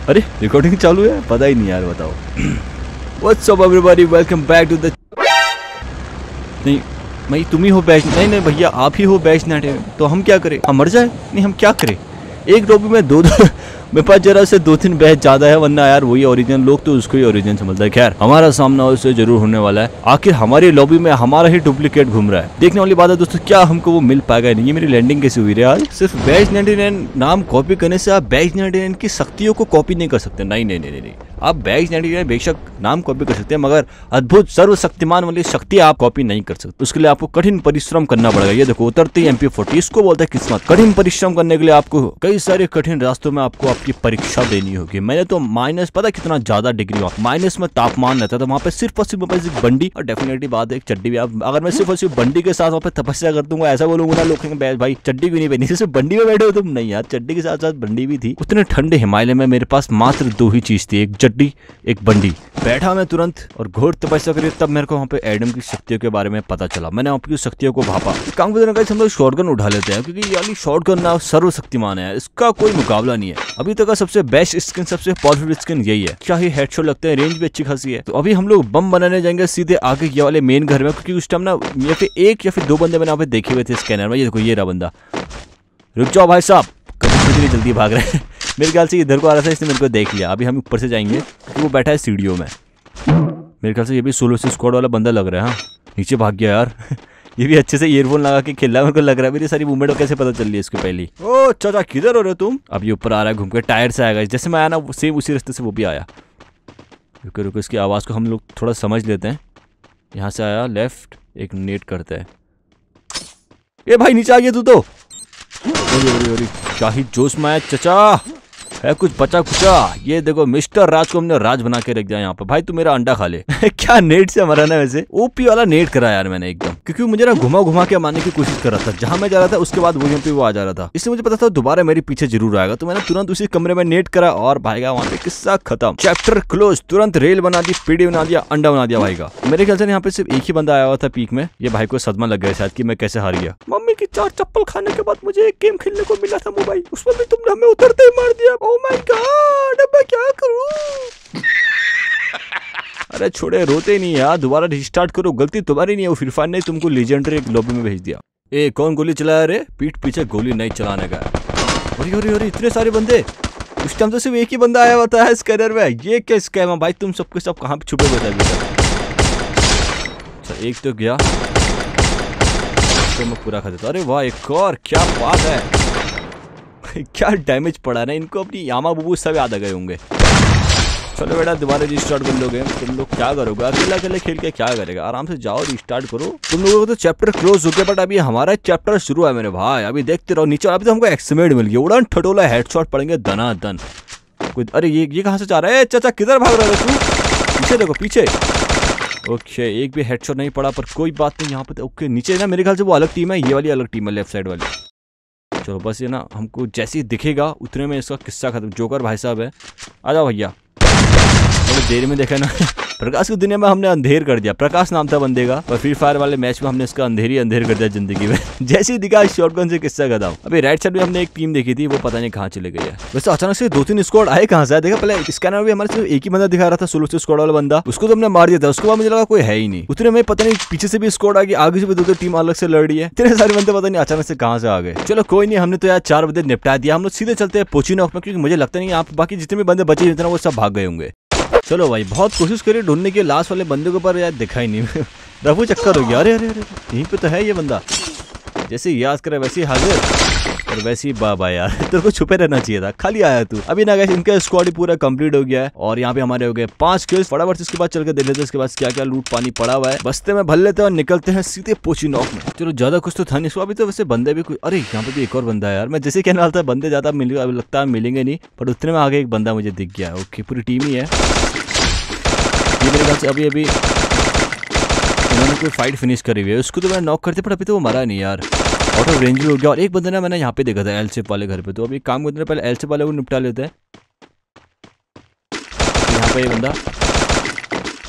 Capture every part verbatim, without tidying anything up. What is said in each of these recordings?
अरे रिकॉर्डिंग चालू है, पता ही नहीं यार, बताओ। What's up everybody, welcome back to the. नहीं भाई तुम ही हो बैच, नहीं नहीं भैया आप ही हो बैच नाटे, तो हम क्या करें, हम मर जाए? नहीं हम क्या करें, एक लॉबी में दो दो मेरे पास जरा से दो तीन बैच ज्यादा है, वरना यार वही ओरिजिनल, लोग तो उसको ही ओरिजिनल समझता है। खैर हमारा सामना उससे जरूर होने वाला है, आखिर हमारी लॉबी में हमारा ही डुप्लीकेट घूम रहा है। देखने वाली बात है दोस्तों, क्या हमको वो मिल पाएगा नहीं। ये मेरी लैंडिंग कैसी हुई है यार, सिर्फ बैच नाइनटी नाइन नाम कॉपी करने से आप बैच नाइनटी नाइन की शक्तियों को कॉपी नहीं कर सकते। नहीं नहीं नहीं नहीं, आप बैच नाइनटी नाइन बेशक नाम कॉपी कर सकते हैं, मगर अद्भुत सर्वशक्तिमान वाली शक्ति आप कॉपी नहीं कर सकते। उसके लिए आपको कठिन परिश्रम करना पड़ेगा। ये देखो उतरते ही एम पी फोर्टी, इसको बोलते हैं किस्मत। कठिन परिश्रम करने के लिए आपको कई सारे कठिन रास्तों में आपको आपकी परीक्षा देनी होगी। मैंने तो माइनस, पता कितना ज्यादा डिग्री वहाँ माइनस में तापमान रहता था, वहाँ पे सिर्फ और सिर्फ मेरे पास एक बंडी और डेफिनेटली बात है एक चड्डी भी। अगर मैं सिर्फ और सिर्फ बंडी के साथ वहाँ पे तपस्या कर दूंगा, ऐसा बोलूंगा ना लोग कहेंगे भाई चड्डी भी नहीं पहनी, सिर्फ बंडी में बैठे हो तुम। नहीं यार, चड्डी के साथ साथ बंडी भी थी। उतने ठंडे हिमालय में मेरे पास मात्र दो ही चीज थी, एक चड्डी एक बंडी। बैठा मैं तुरंत और घोर तपस्या करी, तब मेरे को वहाँ पे एडम की शक्तियों के बारे में पता चला। मैंने वहाँ की शक्तियों को भापा। काम करने का हम लोग शॉटगन उठा लेते हैं, क्योंकि यानी शॉटगन ना सर्वशक्तिमान है, इसका कोई मुकाबला नहीं है। अभी तक का सबसे बेस्ट स्किन, सबसे पावरफुल स्किन यही है। क्या ही हेडशॉट लगते हैं, रेंज भी अच्छी खासी है। तो अभी हम लोग बम बनाने जाएंगे सीधे आगे ये वाले मेन घर में, क्योंकि उस टाइम ना या फिर एक या फिर दो बंदे मैंने वहाँ पे देखे हुए थे स्कैनर में। ये देखो ये रहा बंदा। रुक जाओ भाई साहब, कभी जल्दी भाग रहे हैं। मेरे ख्याल से इधर को आ रहा था, इसने मेरे को देख लिया। अभी हम ऊपर से जाएंगे क्योंकि वो बैठा है सीढ़ियों में। मेरे ख्याल से ये भी सोलो से स्क्वाड वाला बंदा लग रहा है। हाँ नीचे भाग गया यार। ये भी अच्छे से ईयरफोन लगा के खेल रहा है, मेरे को लग रहा है। मेरी सारी मूवमेंट कैसे पता चल रही है इसके पहले। ओ चाचा किधर हो रहे हो तुम? अब ये ऊपर आ रहा है घूम के, टायर से आएगा। जैसे मैं आया ना सेम उसी रास्ते से वो भी आया। रुको रुको, इसकी आवाज़ को हम लोग थोड़ा समझ लेते हैं। यहाँ से आया लेफ्ट, एक नेट करते हैं। ये भाई नीचे आ गया तू तो। क्या ही जोश में आया चचा, है कुछ बचा खुचा। ये देखो मिस्टर राज को हमने राज बना के रख दिया यहाँ पे। भाई तू मेरा अंडा खा ले। क्या नेट से मरा ना, वैसे ओपी वाला नेट करा यार मैंने एकदम, क्योंकि मुझे ना घुमा घुमा के मारने की कोशिश कर रहा था। जहां मैं जा रहा था उसके बाद वहीं पे वो आ जा रहा था, इसलिए मुझे पता था दोबारा मेरे पीछे जरूर आएगा। तो मैंने तुरंत उसी कमरे में नेट करा और भाईगा वहाँ पे किस्सा खत्म, चैप्टर क्लोज। तुरंत रेल बना दी, पीढ़ी बना दिया, अंडा बना दिया भाई का। मेरे ख्याल से यहाँ पे सिर्फ एक ही बंदा आया हुआ था पीक में। ये भाई को सदमा लग गया शायद कि मैं कैसे हार गया। मम्मी की चार चप्पल खाने के बाद मुझे एक गेम खेलने को मिला था मोबाइल, उसमें भी तुमने हमें उतरते ही मार दिया। ओह माय गॉड, अब मैं क्या करूं? अरे छोड़े, रोते नहीं यार, दोबारा रिस्टार्ट करो। गलती तुम्हारी नहीं है, वो फ्री फायर ने तुमको लेजेंडरी एक लॉबी में भेज दिया। ए कौन गोली चलाया रे? पीठ पीछे गोली नहीं चलाने का। अरे अरे अरे इतने सारे बंदे, उस टाइम तो सिर्फ एक ही बंदा आया होता है स्कैनर में। ये क्या स्कैम है भाई, तुम सबके सब कहाँ पे छुपे हुए थे? अच्छा एक तो गया, तो मैं पूरा खा देता। अरे वाह एक और, क्या बात है। क्या डैमेज पड़ा ना इनको, अपनी यामा बुबू सब याद आ गए होंगे। चलो बेटा दोबारा रिस्टार्ट कर लोगे। तुम लोग क्या करोगे, अकेला अकेले खेल के क्या करेगा? आराम से जाओ रिस्टार्ट करो। तुम लोगों को तो चैप्टर क्लोज हो गया, बट अभी हमारा चैप्टर शुरू है मेरे भाई। अभी देखते रहो नीचे। अभी तो हमको एक्समेड मिल गया, उड़न ठटोला हेडशॉट पड़ेंगे दना दन। अरे ये ये कहाँ से जा रहा है? चाचा किधर भाग रहे हो तू? पीछे देखो पीछे। ओके एक भी हेडशॉट नहीं पड़ा, पर कोई बात नहीं। यहाँ पे ओके नीचे ना मेरे ख्याल से वो अलग टीम है, ये वाली अलग टीम है लेफ्ट साइड वाली। चलो बस ये ना हमको जैसे ही दिखेगा उतने में इसका किस्सा खत्म। जोकर भाई साहब है, आ जाओ भैया। थोड़ी देर में देखा ना प्रकाश की दुनिया में हमने अंधेर कर दिया। प्रकाश नाम था बंदे का, और फ्री फायर वाले मैच में हमने इसका अंधेर ही अंधेर कर दिया जिंदगी में। जैसे ही दिखा शॉटगन से किस्सा खत्म। अभी राइट साइड में हमने एक टीम देखी थी, वो पता नहीं कहाँ चले गई है। वैसे अचानक से दो तीन स्क्वाड आए कहाँ से? देखा पहले स्कैनर में हमारे सिर्फ एक ही बंदा दिखा रहा था, सोलो से स्क्वाड वाला बंदा, उसको तो हमने मार दिया था। उसके बाद मुझे लगा कोई है ही नहीं। उतने में पता नहीं पीछे से भी स्क्वाड आ गई, आगे से भी दो दो टीम अलग से लड़ रही है। इतने सारे बंदे पता नहीं अचानक से कहाँ से आ गए। चलो कोई नहीं, हमने तो यार चार बंदे निपटा दिया। हम लोग सीधे चलते हैं पोचिनॉक में, क्योंकि मुझे लगता नहीं आप बाकी जितने भी बंदे बचे जितना वो सब भाग गए होंगे। चलो भाई बहुत कोशिश करी ढूंढने की, लास्ट वाले बंदे को, पर यार दिखा ही नहीं। रफू चक्कर हो गया। अरे अरे अरे यहीं पे तो है ये बंदा। जैसे याद करे वैसे ही हाजिर और वैसे ही बाबा। यार तेरे को छुपे रहना चाहिए था, खाली आया तू। अभी ना गाइस इनका स्क्वाड ही पूरा कंप्लीट हो गया है, और यहाँ पे हमारे हो गए पांच किल्स। फटाफट इसके बाद चल के देख लेते हैं इसके बाद क्या क्या लूट पानी पड़ा हुआ है। बस्ते में भर लेते हैं और निकलते हैं सीधे पोचिनॉक में। चलो ज्यादा कुछ तो था नहीं। अभी तो वैसे बंदे भी कुछ, अरे यहाँ पे भी एक और बंदा है यार। मैं जैसे कहने वाला था बंदे ज्यादा मिल लगता है मिलेंगे नहीं, पर उतने में आगे एक बंदा मुझे दिख गया। ओके पूरी टीम ही है ये मेरे ख्याल से। अभी अभी इन्होंने कोई फाइट फिनिश करी हुई है, उसको तो मैं नॉक करते, पर अभी तो वो मरा नहीं यार। आउट ऑफ रेंज भी हो गया। और एक बंदा ना मैंने यहाँ पे देखा था एल शेप वाले घर पे, तो अभी काम करते पहले एल शेप वाले को निपटा लेते हैं। यहाँ पे ये बंदा, ओ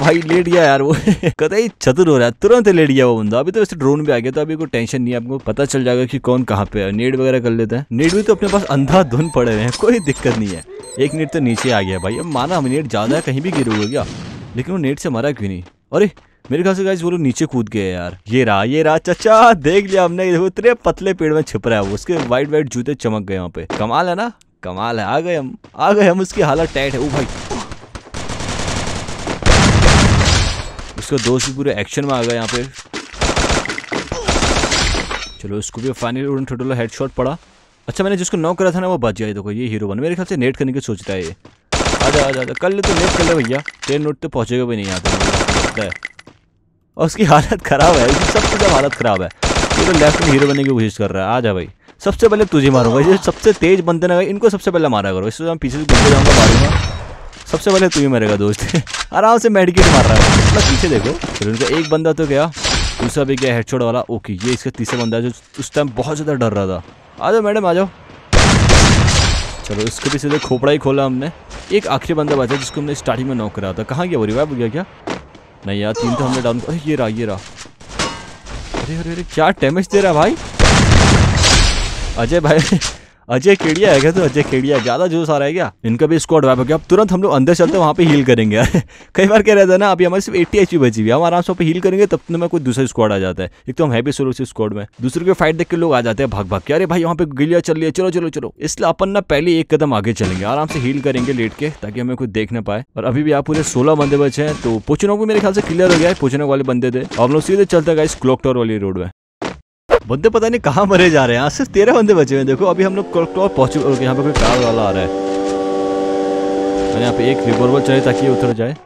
भाई लेट गया यार वो कतई चतुर हो रहा है, तुरंत लेट गया वो बंदा। अभी तो वैसे ड्रोन भी आ गया तो अभी कोई टेंशन नहीं है, आपको पता चल जाएगा कि कौन कहाँ पे है। नेट वगैरह कर लेते हैं, नेट भी तो अपने पास अंधाधुन पड़े हुए हैं, कोई दिक्कत नहीं है। एक नेट तो नीचे आ गया भाई, अब माना हम नेट ज्यादा है कहीं भी गिर हुआ क्या, लेकिन वो नेट से मरा क्यों नहीं। अरे मेरे ख्याल से गाइस वो लोग नीचे कूद गए यार। ये रहा ये रहा चाचा, देख लिया हमने, इतने पतले पेड़ में छिप रहा है वो, उसके वाइट वाइट जूते चमक गए वहाँ पे। कमाल है ना, कमाल है। आ गए हम आ गए हम उसकी हालत टाइट है। ओ भाई उसका दोस्त भी पूरे एक्शन में आ गया यहाँ पे। चलो उसको भी फाइनली उड़न ठोटोला हेडशॉट पड़ा। अच्छा मैंने जिसको नॉक करा था ना वो बच गया। देखो ये हीरो बन, मेरे ख्याल से नेट करने की सोचता है ये। आजा आजा आजा कर ले तो नेट कर ले भैया, तेरे नोट तो पहुंचेगा भी नहीं यहाँ पे। और उसकी हालत खराब है, सबसे ज़्यादा हालत खराब है। ये तो लेफ्ट में हीरो बनने की कोशिश कर रहा है। आजा भाई, सबसे पहले तुझे मारूंगा, ये सबसे तेज बंदे ना इनको सबसे पहले मारा करो, इससे मैं पीछे से घूमते जाऊंगा मारूंगा। सबसे पहले तू ही मरेगा दोस्त आराम से मेडिकेट मार रहा है, मतलब पीछे देखो। फिर उनका एक बंदा तो गया, दूसरा भी गया हेडशॉट वाला। ओके ये इसका तीसरा बंदा है जो उस टाइम बहुत ज़्यादा डर रहा था। आ जाओ मैडम आ जाओ। चलो इसको भी सीधे खोपड़ा ही खोला हमने। एक आखिरी बंदा बचा जिसको हमने स्टार्टिंग में नॉक करा था। कहाँ गया वो, रिवाइव हो गया क्या? नहीं यार तीन तो हमने डाउन। अरे ये रहा ये रहा। अरे अरे अरे क्या डैमेज दे रहा है भाई अजय भाई अजय केड़िया है क्या? तो अजय केड़िया ज्यादा जोश आ रहा है क्या? इनका भी स्क्वाड वाइप हो गया। अब तुरंत हम लोग अंदर चलते वहाँ पे हील करेंगे कई बार क्या रहता है ना, अभी हमारे सिर्फ एटी एचपी बची हुई है, हम आराम से पे हील करेंगे तब में कोई दूसरा स्क्वाड आ जाता है। एक तो हम है भी सोलो से स्क्वाड में, दूसरे के फाइट देख के लोग आ जाते हैं भाग भाग के। अरे भाई वहाँ पे गिलिया चल रही है, चलो चलो चलो। इसलिए अपन ना पहले एक कदम आगे चलेंगे, आराम से हील करेंगे लेट के, ताकि हमें कोई देख ना पाए। और अभी भी आप पूरे सोलह बंदे बचे हैं, तो पोचनोक भी मेरे ख्याल से क्लियर हो गया है। पोचनोक वाले बंदे थे, हम लोग सीधे चलते हैं गाइस क्लॉक टावर वाली रोड में। बंदे पता नहीं कहाँ मरे जा रहे हैं, सिर्फ तेरह बंदे बचे हुए हैं। देखो अभी हम लोग क्लॉक टावर पहुंचे, यहाँ पे कोई कार वाला आ रहा है। मैंने यहाँ पे एक रिवॉल्वर चाहिए ताकि ये उतर जाए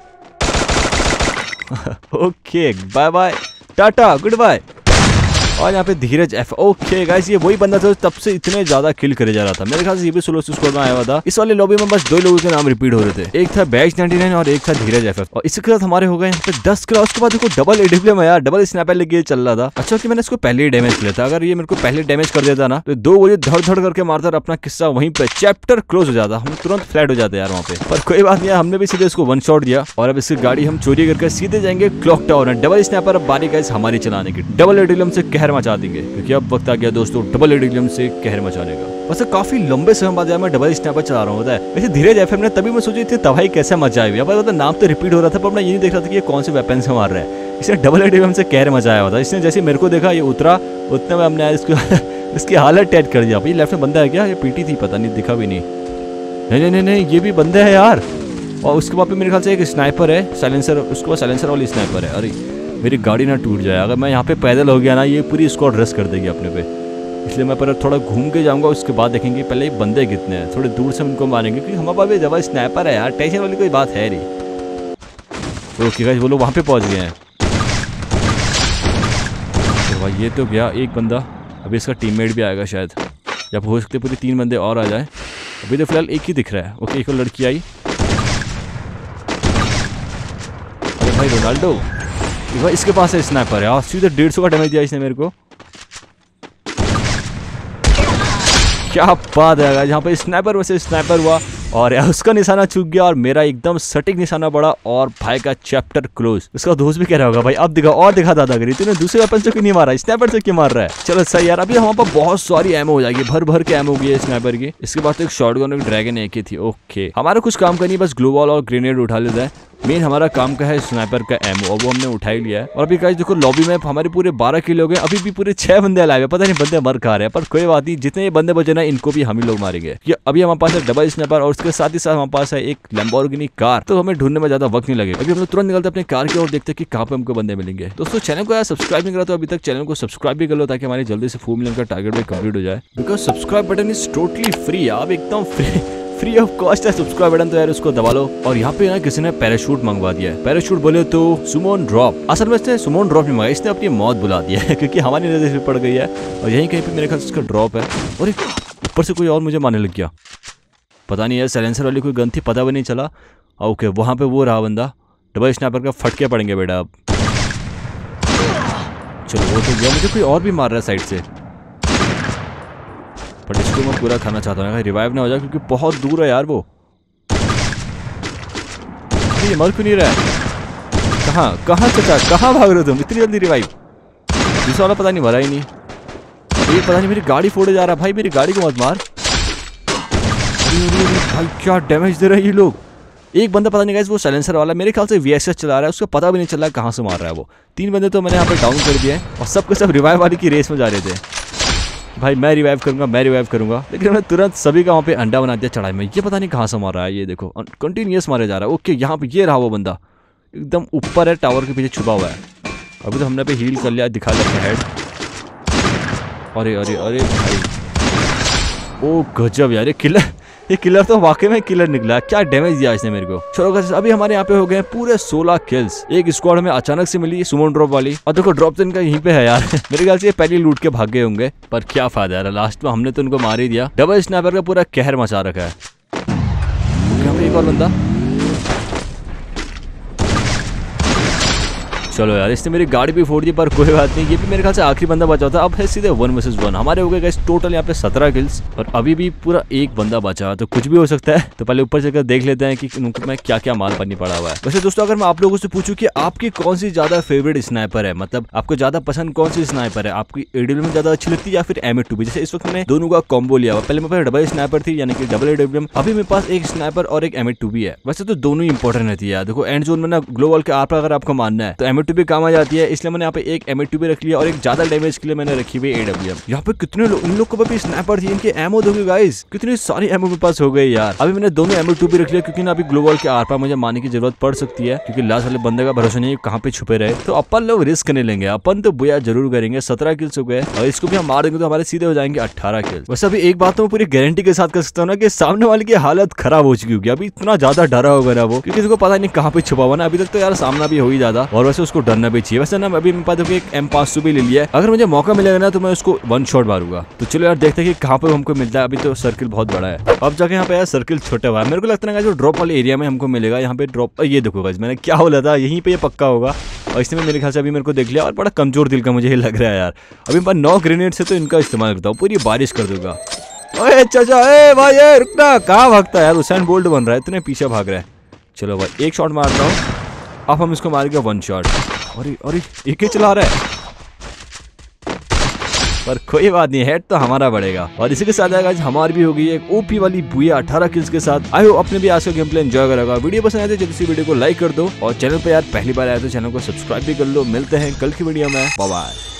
okay bye bye tata good bye. और यहाँ पे धीरज एफ। ओके गाइस ये वही बंदा था तब से इतने ज्यादा किल करे जा रहा था। मेरे ख्याल से ये भी सोलो स्क्वाड में आया हुआ था। इस वाले लॉबी में बस दो लोगों के नाम रिपीट हो रहे थे, एक था बैच नाइंटी नाइन और एक था धीरज एफ। और इसके साथ हमारे हो गए यहाँ पे दस किल। उसके बाद देखो डबल एडब्ल्यूएम यार, डबल स्नैपर लेके चल रहा था। अच्छा कि मैंने इसको पहले ही डैमेज किया था, अगर ये मेरे को पहले डैमेज कर देता ना तो दो बजे धड़ धड़ करके मारता और अपना किस्सा वहीं पे चैप्टर क्लोज हो जाता, हम तुरंत फ्लैट हो जाते यार वहाँ पे। पर कोई बात नहीं, हमने भी सीधे इसको वन शॉट दिया और अब इसकी गाड़ी हम चोरी करके सीधे जाएंगे क्लॉक टावर में। डबल स्नैपर अब बारी गाइस हमारी चलाने की, डबल एडब्ल्यूएम से कहर मचा देंगे, क्योंकि अब वक्त आ गया दोस्तों डबल एडब्ल्यूएम से कहर मचाने का। वैसे काफी लंबे समय बाद मैं डबल स्नैपर चला रहा हूँ होता है। वैसे धीरज एफएम ने तभी मैं सोची थी तबाही कैसे मचाई हुई, पर नाम तो रिपीट हो रहा था, पर मैं ये नहीं देख रहा था कि ये कौन से वेपन से मार रहा है। इसने डबल एडब्ल्यूएम से कहर मचाया हुआ था। इसने जैसे मेरे को देखा ये उतरा, उतने में हमने इसको इसकी हालत टाइट कर दिया। भाई लेफ्ट में बंदा है क्या? ये पीटी थी पता नहीं, दिखा भी नहीं। नहीं नहीं नहीं ये भी बंदा है यार। और उसके बाद मेरे ख्याल से एक स्नाइपर है, साइलेंसर, उसके बाद साइलेंसर वाली स्नाइपर है। अरे मेरी गाड़ी ना टूट जाए, अगर मैं यहाँ पे पैदल हो गया ना ये पूरी स्क्वाड रेस्ट कर देगी अपने पे, इसलिए मैं पर थोड़ा घूम के जाऊंगा। उसके बाद देखेंगे पहले ये बंदे कितने हैं, थोड़े दूर से उनको मारेंगे, क्योंकि हमारे पास भी जब स्नाइपर है यार, टेंशन वाली कोई बात है नहीं। ओके गाइस वो लोग वहाँ पे पहुँच गए हैं। तो भाई ये तो गया एक बंदा, अभी इसका टीममेट भी आएगा शायद, जब हो सकते पूरे तीन बंदे और आ जाए। अभी तो फिलहाल एक ही दिख रहा है। ओके एक और लड़की आई। अरे भाई रोनाल्डो, भाई इसके पास है स्नाइपर है, सीधे डेढ़ सौ का डैमेज दिया इसने मेरे को। क्या बात है यार, यहाँ पे स्नाइपर वैसे स्नाइपर हुआ और यार उसका निशाना चूक गया और मेरा एकदम सटीक निशाना पड़ा और भाई का चैप्टर क्लोज। उसका दोस्त भी कह रहा होगा भाई अब दिखा और दिखा दादागिरी, तूने दूसरे वेपन से क्यों नहीं मारा, स्नाइपर से क्यों मार रहा है। चलो सही यार, अभी हमारे पास बहुत सारी एमो हो जाएगी, भर भर के एमो होगी स्नाइपर की। इसके बाद तो एक शॉटगन और ड्रैगन एक ही थी। ओके हमारा कुछ काम करनी है, बस ग्लो वॉल और ग्रेनेड उठा लेता है। मेन हमारा काम का है स्नाइपर का एमो, और वो हमने उठा ही लिया है। और अभी गाइस देखो लॉबी में हमारे पूरे बारह किल हो गए, अभी भी पूरे छह बंदे लाए, पता नहीं बंदे मर खा रहे हैं, पर कोई बात नहीं, जितने ये बंदे बचे ना इनको भी हम ही लोग मारेंगे। ये अभी हमारे पास है डबल स्नाइपर और उसके साथ ही साथ हमारे पास है एक लैम्बोर्गिनी कार, तो हमें ढूंढने में ज्यादा वक्त नहीं लगेगा। अभी हम लोग तुरंत निकलते अपने कार की और देखते हैं कि कहाँ पे हमको बंदे मिलेंगे। दोस्तों चैनल को यार सब्सक्राइब नहीं करा तो अभी तक चैनल को सब्सक्राइब भी कर लो, ताकि हमारी जल्दी से फोर मिलियन का टारगेट भी कंप्लीट हो जाए। Because subscribe button is totally free, आप एकदम फ्री फ्री ऑफ कॉस्ट है सब्सक्राइब बटन, तो यार उसको दबा लो। और यहाँ पे ना किसी ने पैराशूट मंगवा दिया है, पैराशूट बोले तो सुमोन ड्रॉप, असल में इसने सुमोन ड्रॉप नहीं मंगाया, इसने अपनी मौत बुला दिया है क्योंकि हमारी नजर पड़ गई है और यहीं कहीं पे मेरे ख्याल से इसका ड्रॉप है। और ऊपर से कोई और मुझे मारने लग गया, पता नहीं यार साइलेंसर वाली कोई गन थी, पता भी नहीं चला। ओके वहाँ पे वो रहा बंदा, डबल स्नाइपर का फटके पड़ेंगे बेटा अब। चलो वो तो गया, मुझे कोई और भी मार रहा है साइड से, पर इसको मैं पूरा खाना चाहता हूँ, रिवाइव ना हो जाए क्योंकि बहुत दूर है यार वो। ये मर क्यों नहीं रहा है? कहाँ कहाँ चाचा, कहाँ भाग रहे हो तुम इतनी जल्दी? रिवाइव दूसरा वाला पता नहीं भरा ही नहीं। ये पता नहीं मेरी गाड़ी फोड़े जा रहा है भाई, मेरी गाड़ी को मत मार। भाई क्या डैमेज दे रहे हैं ये लोग। एक बंदा पता नहीं गाइस वो साइलेंसर वाला मेरे ख्याल से वीएसएस चला रहा है, उसको पता भी नहीं चल रहा है कहाँ से मार रहा है वो। तीन बंदे तो मैंने यहाँ पे डाउन कर दिए हैं और सबके सब रिवाइव वाली की रेस में जा रहे थे। भाई मैं रिवाइव करूंगा, मैं रिवाइव करूंगा, लेकिन मैंने तुरंत सभी का वहाँ पे अंडा बना दिया चढ़ाई में। ये पता नहीं कहाँ से मार रहा है, ये देखो कंटिन्यूस मारे जा रहा है। ओके यहाँ पे ये रहा वो बंदा, एकदम ऊपर है, टावर के पीछे छुपा हुआ है। अभी तो हमने पे हील कर लिया, दिखा लिया हेड। अरे अरे अरे भाई ओ गजब यार, ये किलर ये किलर तो वाकई में किलर निकला। क्या डैमेज दिया इसने मेरे को। चलो गाइस अभी हमारे यहाँ पे हो गए पूरे सोलह किल्स। एक स्क्वाड में अचानक से मिली सुमन ड्रॉप वाली, और देखो ड्रॉप तो इनका यहीं पे है यार। मेरे ख्याल से ये पहले लूट के भाग गए होंगे, पर क्या फायदा यार, लास्ट में हमने तो उनको मार ही दिया। डबल स्नैपर का पूरा कहर मचा रखा है। क्या एक और बंदा, चलो यार इसने मेरी गाड़ी भी फोड़ दी, पर कोई बात नहीं। ये भी मेरे ख्याल से आखिरी बंदा बचा था। अब है सीधे वन वर्सेस वन। हमारे हो गए गाइस टोटल यहाँ पे सत्रह किल्स और अभी भी पूरा एक बंदा बचा, तो कुछ भी हो सकता है। तो पहले ऊपर जाकर देख लेते हैं कि उनको मैं क्या क्या माल पानी पड़ा हुआ है। वैसे दोस्तों अगर मैं आप लोगों से पूछूं कि आपकी कौन सी ज्यादा फेवरेट स्नाइपर है, मतलब आपको ज्यादा पसंद कौन सी स्नाइपर है, आपकी एडब्ल्यूएम ज्यादा अच्छी लगती है या फिर एम ए टू बी? जैसे इस वक्त मैंने दोनों का कॉम्बो लिया हुआ। पहले मेरे पास डबल स्नाइपर थी यानी कि डबल एडब्ल्यूएम, अभी मेरे पास एक स्नाइपर और एक एम ए टू बी है। वैसे तो दोनों ही इंपॉर्टेंट रहती है। देखो एंड जोन में ना ग्लोबल के आर अगर आपको मानना है तो एम ए टू बी काम आ जाती है, इसलिए मैंने यहाँ पे एक एम ए टू बी रख लिया और एक ज्यादा डैमेज के लिए मैंने रखी हुई एडब्ल्यूएम। यहाँ पे कितने लोग, इन लोग को भी स्नाइपर थी, इनके एमओ दोगे गाइस, कितनी सारी एमओ मेरे पास हो गई यार। अभी मैंने दोनों एम ए टू बी रख लिया क्योंकि ना अभी ग्लोबल के आर पार मुझे मारने की जरूरत पड़ सकती है, क्योंकि लास्ट वाले बंदे का भरोसा नहीं कहाँ पे छुपे रहे। तो अपन लोग रिस्क करने लेंगे, अपन तो बुया जरूर करेंगे। सत्रह किल्स हो गए और इसको भी हम मार देंगे तो हमारे सीधे हो जाएंगे अठारह किल्स। वैसे अभी एक बात तो मैं पूरी गारंटी के साथ कर सकता हूँ ना कि सामने वाले की हालत खराब हो चुकी होगी। अभी इतना ज्यादा डरा होगा ना वो, क्योंकि उसको पता नहीं कहाँ पे छुपा हुआ ना। अभी तक तो यार सामना भी हो ही ज्यादा, और वैसे उसको डरना भी चाहिए। वैसे ना अभी मेरे पास एक एम पाँच सौ भी ले लिया है, अगर मुझे मौका मिलेगा ना तो मैं उसको वन शॉट मारूंगा। तो चलो यार देखते हैं कि कहाँ पे हमको मिलता है। अभी तो सर्किल बहुत बड़ा है, अब जाके यहाँ पे यार सर्किल छोटा हुआ है। मेरे को लगता है जो ड्रॉप वाले एरिया में हमको मिलेगा, यहाँ पे ड्रॉप, ये देखो गाइस मैंने क्या बोला था, यहीं पे ये पक्का होगा। और इसने मेरे ख्याल से अभी मेरे को देख लिया, और बड़ा कमजोर दिल का मुझे ये लग रहा है यार। अभी मैं नौ ग्रेनेड से तो इनका इस्तेमाल करता हूँ, पूरी बारिश कर दूंगा। ओए चाचा, ए भाई ए रुकना, कहाँ भागता है यार, हुसैन बोल्ट बन रहा है, इतने पीछे भाग रहा है। चलो भाई एक शॉट मारता हूँ, अब हम इसको मारेंगे वन शॉट। अरे अरे एक ही चला रहा है, पर कोई बात नहीं, हेड तो हमारा बढ़ेगा। और इसी के साथ आज हमारी भी होगी एक ओपी वाली बुया अठारह किल्स के साथ। आई होप अपने भी आज का गेम प्ले एंजॉय करेगा। वीडियो पसंद आए तो जल्दी से वीडियो को लाइक कर दो, और चैनल पे यार पहली बार आए तो चैनल को सब्सक्राइब भी कर लो। मिलते हैं कल की वीडियो में, बाय बाय।